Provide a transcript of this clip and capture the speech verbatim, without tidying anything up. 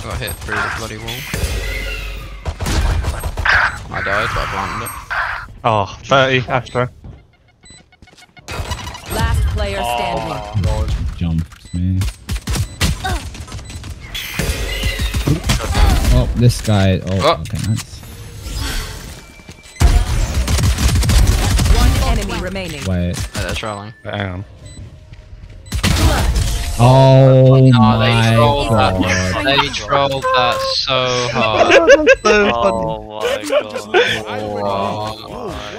got hit through the bloody wall. I died, but I planted it. Oh, thirty, Astro. Last player standing. Oh, Lord. Jumps me. Oh, this guy. Oh, Oh. okay, nice. One enemy remaining. Wait. Yeah, they're trolling. Hang on. Oh No, my they trolled god. that. They trolled that so hard. So Oh my god. Wow.